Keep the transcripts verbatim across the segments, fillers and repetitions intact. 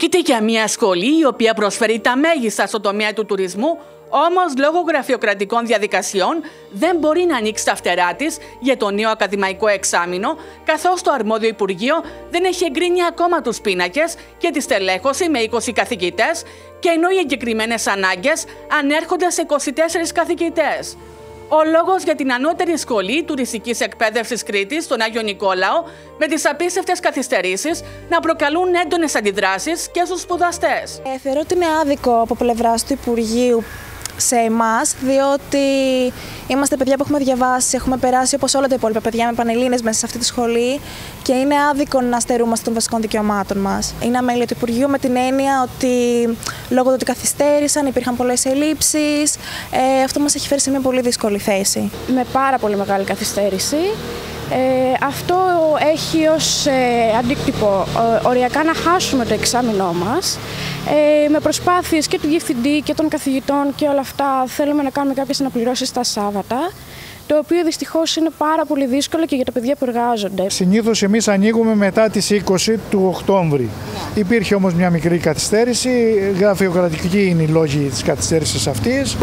Πρόκειται για μια σχολή η οποία προσφέρει τα μέγιστα στο τομέα του τουρισμού, όμως λόγω γραφειοκρατικών διαδικασιών δεν μπορεί να ανοίξει τα φτερά της για το νέο ακαδημαϊκό εξάμηνο, καθώς το αρμόδιο Υπουργείο δεν έχει εγκρίνει ακόμα τους πίνακες για τη στελέχωση με είκοσι καθηγητές, και ενώ οι εγκεκριμένες ανάγκες ανέρχονται σε είκοσι τέσσερις καθηγητές. Ο λόγος για την ανώτερη σχολή τουριστικής εκπαίδευσης Κρήτης, τον Άγιο Νικόλαο, με τις απίστευτες καθυστερήσεις να προκαλούν έντονες αντιδράσεις και στους σπουδαστές. Ε, θεωρώ ότι είναι άδικο από πλευράς του Υπουργείου σε εμάς, διότι είμαστε παιδιά που έχουμε διαβάσει, έχουμε περάσει όπως όλα τα υπόλοιπα παιδιά με πανελλήνες μέσα σε αυτή τη σχολή και είναι άδικο να στερούμαστε των βασικών δικαιωμάτων μας. Είναι αμέλεια του Υπουργείου με την έννοια ότι λόγω του ότι καθυστέρησαν, υπήρχαν πολλές ελλείψεις, ε, αυτό μας έχει φέρει σε μια πολύ δύσκολη θέση. Με πάρα πολύ μεγάλη καθυστέρηση. Ε, αυτό έχει ως ε, αντίκτυπο ε, οριακά να χάσουμε το εξάμηνό μας. Ε, με προσπάθειες και του διευθυντή και των καθηγητών και όλα αυτά θέλουμε να κάνουμε κάποιες αναπληρώσεις τα Σάββατα, το οποίο δυστυχώς είναι πάρα πολύ δύσκολο και για τα παιδιά που εργάζονται. Συνήθως εμείς ανοίγουμε μετά τις είκοσι του Οκτώβρη. Yeah. Υπήρχε όμως μια μικρή καθυστέρηση, γραφειοκρατική είναι οι λόγοι της καθυστέρησης αυτής.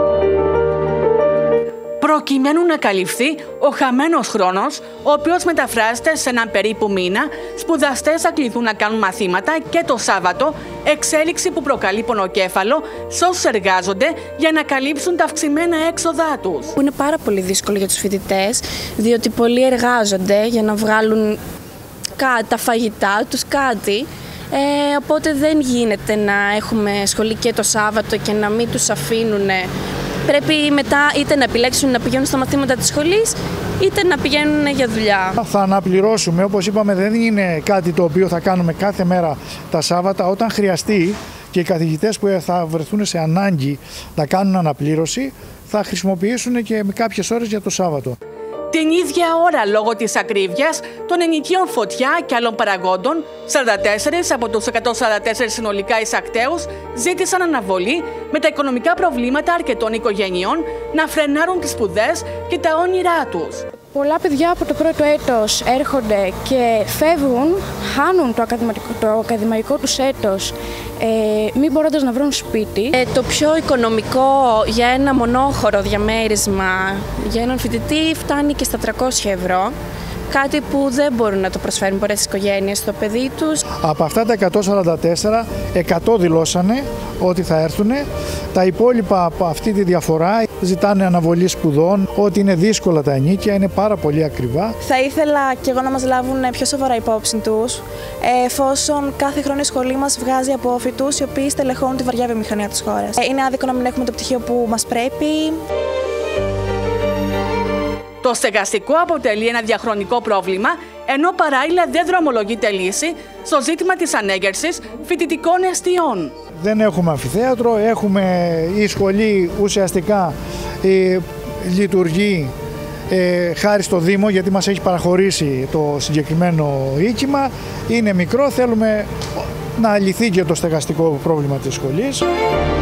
Προκειμένου να καλυφθεί ο χαμένος χρόνος, ο οποίος μεταφράζεται σε έναν περίπου μήνα, σπουδαστές θα κληθούν να κάνουν μαθήματα και το Σάββατο, εξέλιξη που προκαλεί πονοκέφαλο σε όσους εργάζονται για να καλύψουν τα αυξημένα έξοδά τους. Είναι πάρα πολύ δύσκολο για τους φοιτητές, διότι πολλοί εργάζονται για να βγάλουν τα φαγητά τους, κάτι. Ε, οπότε δεν γίνεται να έχουμε σχολή και το Σάββατο και να μην τους αφήνουν. Πρέπει μετά είτε να επιλέξουν να πηγαίνουν στα μαθήματα της σχολής, είτε να πηγαίνουν για δουλειά. Θα αναπληρώσουμε, όπως είπαμε, δεν είναι κάτι το οποίο θα κάνουμε κάθε μέρα τα Σάββατα. Όταν χρειαστεί και οι καθηγητές που θα βρεθούν σε ανάγκη να κάνουν αναπλήρωση, θα χρησιμοποιήσουν και με κάποιες ώρες για το Σάββατο. Την ίδια ώρα, λόγω της ακρίβειας των ενοικίων φωτιά και άλλων παραγόντων, σαράντα τέσσερις από τους εκατόν σαράντα τέσσερις συνολικά εισακτέους ζήτησαν αναβολή, με τα οικονομικά προβλήματα αρκετών οικογενειών να φρενάρουν τις σπουδές και τα όνειρά τους. Πολλά παιδιά από το πρώτο έτος έρχονται και φεύγουν, χάνουν το ακαδημαϊκό, το ακαδημαϊκό τους έτος, ε, μην μπορώντας να βρουν σπίτι. Ε, το πιο οικονομικό για ένα μονόχωρο διαμέρισμα για έναν φοιτητή φτάνει και στα τριακόσια ευρώ. Κάτι που δεν μπορούν να το προσφέρουν πολλές οικογένειες στο παιδί τους. Από αυτά τα εκατόν σαράντα τέσσερα, εκατό δηλώσανε ότι θα έρθουν. Τα υπόλοιπα από αυτή τη διαφορά ζητάνε αναβολή σπουδών, ότι είναι δύσκολα τα ενίκια, είναι πάρα πολύ ακριβά. Θα ήθελα και εγώ να μας λάβουν πιο σοβαρά υπόψη τους, εφόσον κάθε χρόνο η σχολή μας βγάζει απόφοιτους οι οποίοι στελεχώνουν τη βαριά βιομηχανία της χώρας. Είναι άδικο να μην έχουμε το πτυχίο που μας πρέπει. Το στεγαστικό αποτελεί ένα διαχρονικό πρόβλημα, ενώ παράλληλα δεν δρομολογείται λύση στο ζήτημα της ανέγερσης φοιτητικών εστιών. Δεν έχουμε αμφιθέατρο, έχουμε η σχολή ουσιαστικά ε, λειτουργεί ε, χάρη στο Δήμο, γιατί μας έχει παραχωρήσει το συγκεκριμένο οίκημα. Είναι μικρό, θέλουμε να λυθεί και το στεγαστικό πρόβλημα της σχολής.